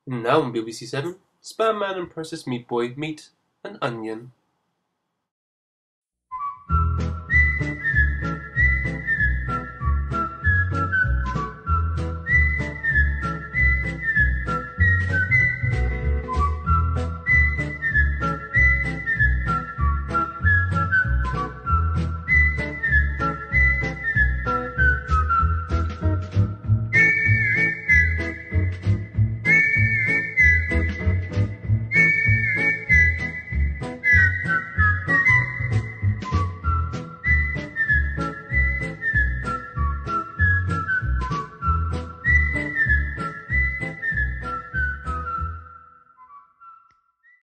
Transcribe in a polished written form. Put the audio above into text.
Now on BBC 7, Spam Man and Processed Meat Boy meet an onion.